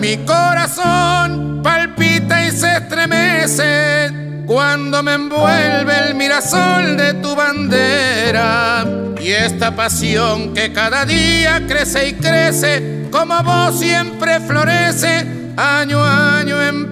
mi corazón palpita y se estremece cuando me envuelve el mirasol de tu bandera. Y esta pasión que cada día crece y crece, como vos siempre florece, año a año en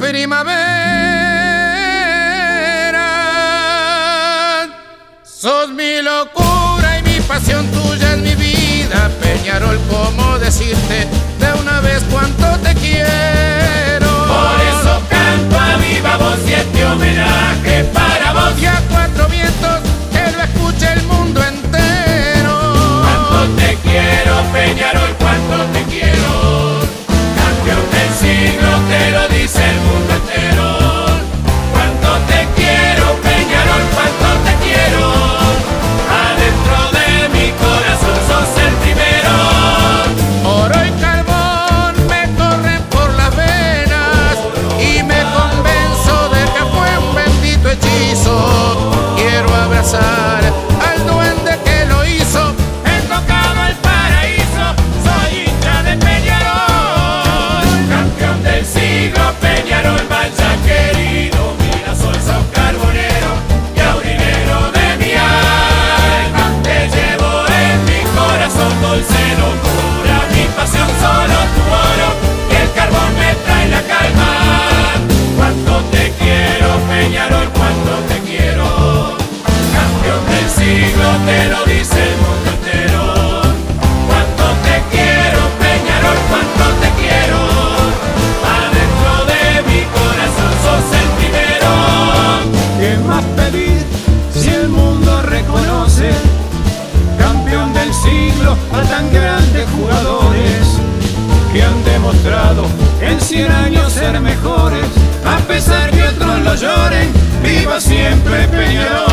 primavera. Sos mi locura y mi pasión, tuya es mi vida, Peñarol, ¿cómo decirte de una vez cuánto te quiero? Por eso canto a viva voz y este homenaje para vos. Y a cuatro vientos que lo escuche el mundo entero. Cuánto te quiero, Peñarol, cuánto te quiero. Campeón del siglo, te lo dice el mundo entero. Cuánto te quiero, Peñarol, cuánto te quiero. Adentro de mi corazón sos el primero. Oro y carbón me corren por las venas y me convenzo de que fue un bendito hechizo. Quiero abrazar al duende que lo hizo, Enfocado al paraíso, soy hincha de Peñarol. Campeón del siglo, Peñarol, vaya querido. Mira, soy carbonero y aurinero de mi alma. Te llevo en mi corazón, dulce locura. Mi pasión solo tu oro y el carbón me trae la calma. Cuánto te quiero, Peñarol, cuánto te quiero. Campeón del siglo, te lo dice el mundo entero. Cuánto te quiero, Peñarol, cuánto te quiero. Adentro de mi corazón sos el primero. ¿Qué más pedir si el mundo reconoce campeón del siglo a tan grandes jugadores que han demostrado en 100 años ser mejores? A pesar que otros lo lloren, viva siempre Peñarol.